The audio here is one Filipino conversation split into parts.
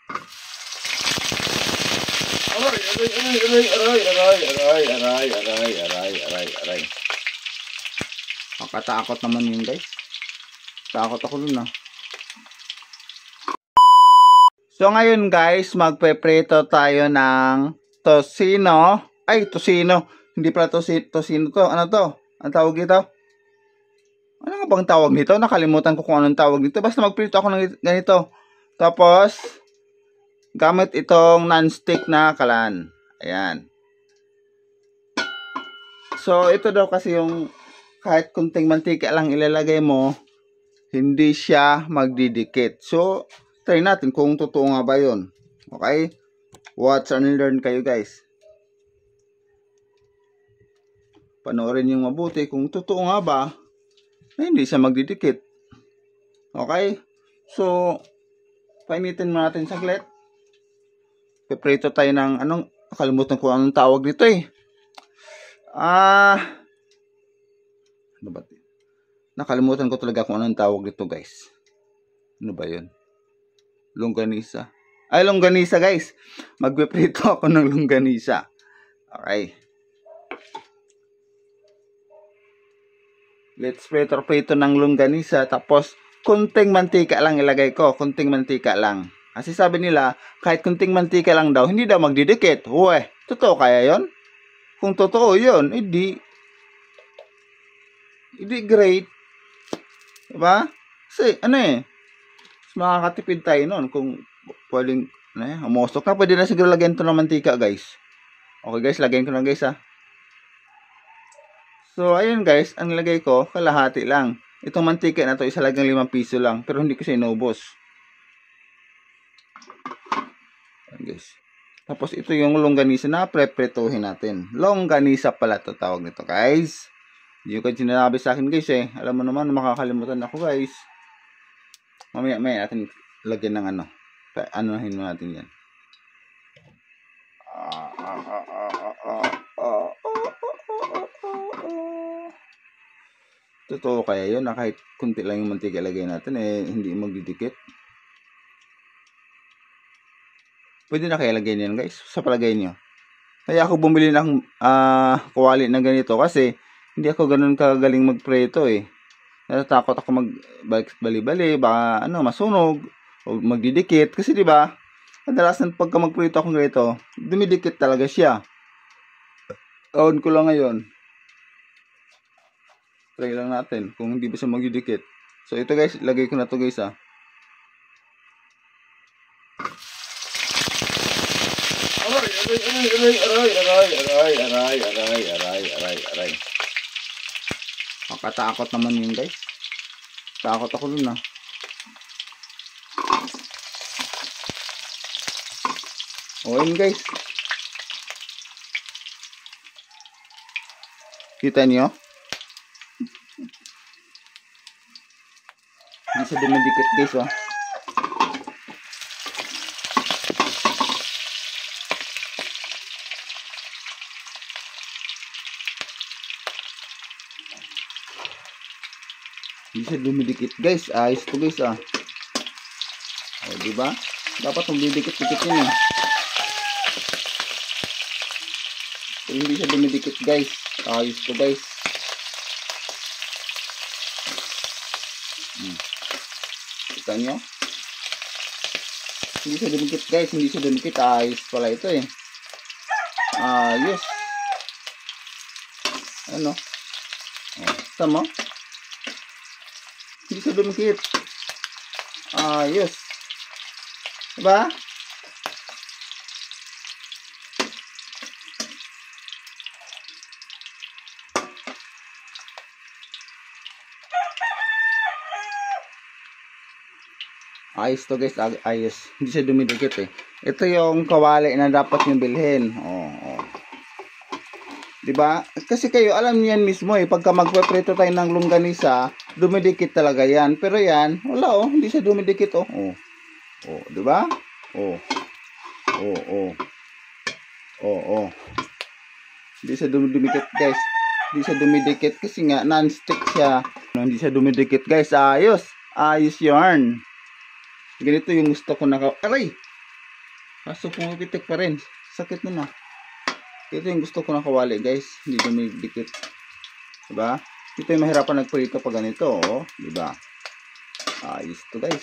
Aray. Makatakot naman yun, guys. Takot ako dun, ah. So, ngayon, guys, magpeprito tayo ng tosino. Ay, tosino. Hindi pala tosino to. Ano to? Ang tawag dito? Ano nga bang tawag nito? Nakalimutan ko kung anong tawag nito. Basta magprito ako ng ganito. Tapos, gamit itong non-stick na kalan. Ayan. So, ito daw kasi yung kahit kunting mantika lang ilalagay mo, hindi siya magdidikit. So, try natin kung totoo nga ba yun. Okay? Watch and learn kayo, guys. Panoorin yung mabuti kung totoo nga ba na hindi siya magdidikit. Okay? So, painitin mo natin saglit. Piprito tayo ng anong, nakalimutan ko anong tawag nito eh. Ano ba? Nakalimutan ko talaga kung anong tawag nito, guys. Ano ba yun? Longganisa. Ay, longganisa, guys. Magpiprito ako ng longganisa. Okay. Let's prito ng longganisa. Tapos, kunting mantika lang ilagay ko. Kunting mantika lang. Kasi sabi nila, kahit kunting mantika lang daw, hindi daw magdidikit. Uwe, totoo kaya yon? Kung totoo yun, hindi great. Diba? Kasi, makakatipid tayo nun. Kung pwedeng, umusok na, pwede na siguro lagyan ito ng mantika, guys. Okay, guys, lagyan ko na, guys, ha. So, ayun, guys, ang lagay ko, kalahati lang. Itong mantika na to, isa lagang 5 piso lang. Pero hindi ko siya inubos. Ayan, guys. Tapos, ito yung longganisa na prepretohin natin. Longganisa pala ito tawag nito, guys. Hindi ko sinabi sa akin, guys, eh. Alam mo naman, makakalimutan ako, guys. Mamaya natin lagyan ng ano. Anuhin mo natin yan. Totoo kaya yun na kahit kunti lang yung mantika ilagay natin, eh, hindi magdidikit. Pwede na kaya lagyan yan, guys, sa palagay nyo. Kaya ako bumili ng kuwali na ganito kasi hindi ako ganun kagaling magpreto, eh. Natatakot ako magbali-bali, baka masunog o magdidikit kasi 'di ba? Kadalasan pagka magprito ako ganito, dumidikit talaga siya. On ko lang ngayon. Try lang natin kung hindi ba siya magdidikit. So ito, guys, lagay ko na to, guys, ha. Aray. Makatakot naman yun, guys. Takot ako dun, ha. O, yun, guys. Kita niyo? Hindi siya dumidikit, guys, oh. Hindi siya dumidikit, guys. Ayos to, guys, ah. O, diba? Dapat dumidikit-dikit yun, eh. So, hindi siya dumidikit, guys. Ayos to, guys. Kita nyo? Hindi siya dumikit, guys. Hindi siya dumikit. Ayos pala ito, eh. Ayos. Ano? Kita mo? Hindi siya dumikit. Ayos. Diba? Ayos to, guys. Ayos. Hindi siya dumidikit, eh. Ito yung kawali na dapat nyo bilhin. Diba? Kasi kayo, alam niyo yan mismo, eh. Pagka magpaprito tayo ng longganisa, dumidikit talaga yan. Pero yan, wala, oh. Hindi siya dumidikit, oh. Diba? Hindi siya dumidikit, guys. Hindi siya dumidikit kasi nga non-stick siya. Hindi siya dumidikit, guys. Ayos. Ayos yarn. Ganito yung gusto ko Aray! Kaso pumipitik pa rin. Sakit nun ah. Ito yung gusto ko na kawali guys. Hindi dumidikit. Diba? Ito yung mahirapan nagprito pag ganito. Oh. Diba? Ayos to guys.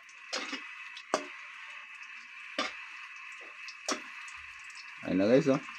Ayun na guys oh.